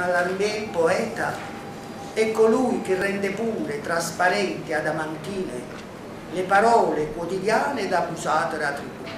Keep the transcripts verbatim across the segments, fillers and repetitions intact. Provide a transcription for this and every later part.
Mallarmé, poeta, è colui che rende pure, trasparenti, adamantine, le parole quotidiane ed abusate da tribù.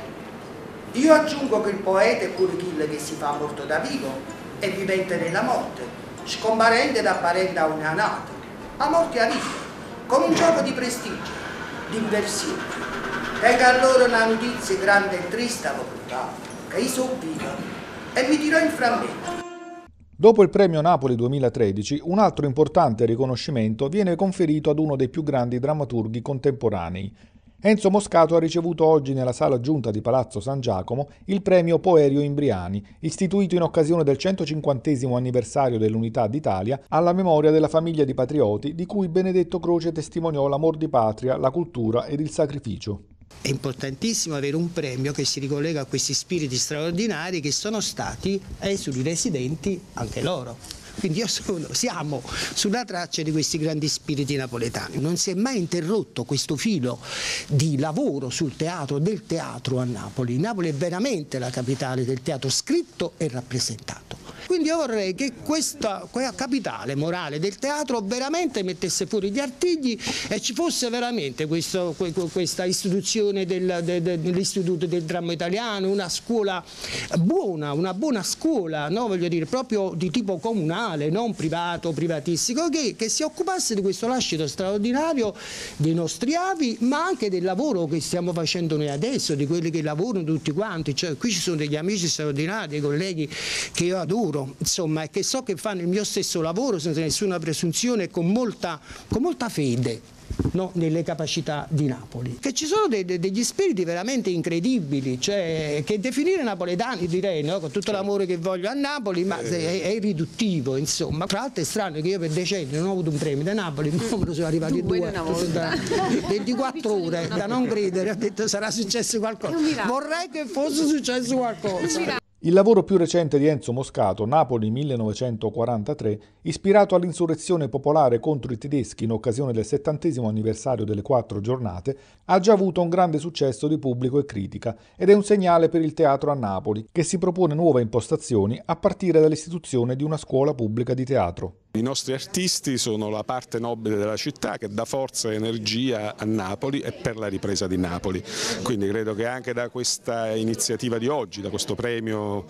Io aggiungo che il poeta è pure quello che si fa morto da vivo e vivente nella morte, scomparente da parente a una nata, a morte a vita, come un gioco di prestigio, di inversione. Tenga allora una notizia grande e triste a portare, che io sono viva e mi tirò in frammenti. Dopo il premio Napoli duemilatredici, un altro importante riconoscimento viene conferito ad uno dei più grandi drammaturghi contemporanei. Enzo Moscato ha ricevuto oggi nella Sala Giunta di Palazzo San Giacomo il premio Poerio Imbriani, istituito in occasione del centocinquantesimo anniversario dell'Unità d'Italia alla memoria della famiglia di patrioti di cui Benedetto Croce testimoniò l'amor di patria, la cultura ed il sacrificio. È importantissimo avere un premio che si ricollega a questi spiriti straordinari che sono stati esuli residenti anche loro. Quindi io sono, siamo sulla traccia di questi grandi spiriti napoletani. Non si è mai interrotto questo filo di lavoro sul teatro, del teatro a Napoli. Napoli è veramente la capitale del teatro scritto e rappresentato. Quindi io vorrei che questa, questa capitale morale del teatro veramente mettesse fuori gli artigli e ci fosse veramente questo, questa istituzione del, de, de, dell'Istituto del Dramma Italiano, una scuola buona, una buona scuola, no? Voglio dire, proprio di tipo comunale, non privato, privatistico, che, che si occupasse di questo lascito straordinario dei nostri avi, ma anche del lavoro che stiamo facendo noi adesso, di quelli che lavorano tutti quanti. Cioè, qui ci sono degli amici straordinari, dei colleghi che io adoro, insomma, e che so che fanno il mio stesso lavoro senza nessuna presunzione e con molta, con molta fede. No, nelle capacità di Napoli, che ci sono de, de, degli spiriti veramente incredibili, cioè che definire napoletani direi, no? Con tutto l'amore che voglio a Napoli, ma è, è riduttivo, insomma. Tra l'altro è strano che io per decenni non ho avuto un premio da Napoli, ma me lo sono arrivati due da ventiquattro ore, da non credere, ho detto sarà successo qualcosa, vorrei che fosse successo qualcosa. Il lavoro più recente di Enzo Moscato, Napoli millenovecentoquarantatré, ispirato all'insurrezione popolare contro i tedeschi in occasione del settantesimo anniversario delle quattro giornate, ha già avuto un grande successo di pubblico e critica ed è un segnale per il teatro a Napoli, che si propone nuove impostazioni a partire dall'istituzione di una scuola pubblica di teatro. I nostri artisti sono la parte nobile della città che dà forza e energia a Napoli e per la ripresa di Napoli. Quindi credo che anche da questa iniziativa di oggi, da questo premio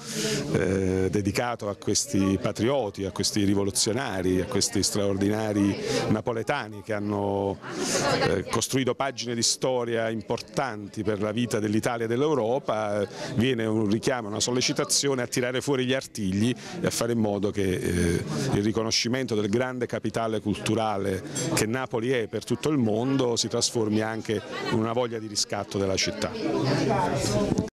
eh, dedicato a questi patrioti, a questi rivoluzionari, a questi straordinari napoletani che hanno eh, costruito pagine di storia importanti per la vita dell'Italia e dell'Europa, viene un richiamo, una sollecitazione a tirare fuori gli artigli e a fare in modo che eh, il riconoscimento del grande capitale culturale che Napoli è per tutto il mondo si trasformi anche in una voglia di riscatto della città.